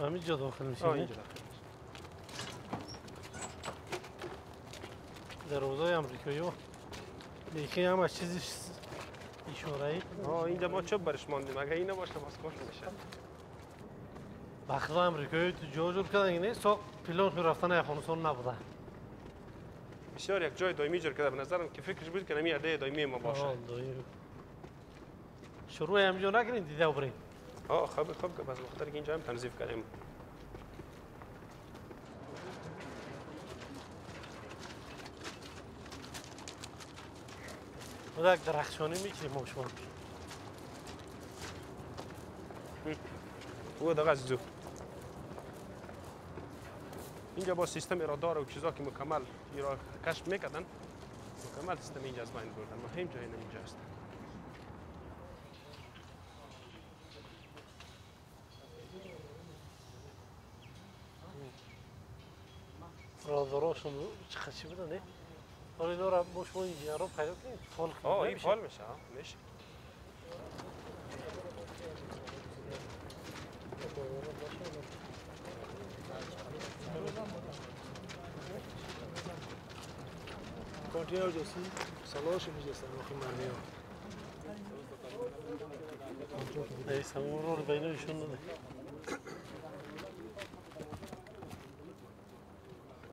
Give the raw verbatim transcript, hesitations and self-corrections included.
همینجا داخل میشه. آه اینجا داخل میشه. در روزای امریکایی ها لیکی هم از چیزی اشاره ای. آه اینجا ما چوب برش ماندیم، اگه این نباشه باز کار نمیشه. وقتا امریکایی تو جا جور کردن اینه ساق پیلوت رفتن افغانستان نبوده. بسیار یک جای دائمی جور کرده، به نظرم که فکرش بود که نمی عده دائمی ما باشه. آه دائمی. شروع همینجا نکنین دیده و برین. آه خوب خوب که بس بخاطر که اینجا هم تنظیف کردیم. خدا یک درخشانی میکنیم ما شما. او دقیقه زو. اینجا با سیستم رادار و چیزا که مکمل ایرا کشف میکردن، مکمل سیستم اینجا از بین بردن. مهم جای اینجا است. راداراشون چقدر چی بودن نه؟ حالا اینا را با شما اینجا رو پیدا کنید فال کنید. آه این فال میشه ها میشه. کنتینر جاسی سلاش میجستن آخه مرمی ها. ای سمون رو بینشون نده.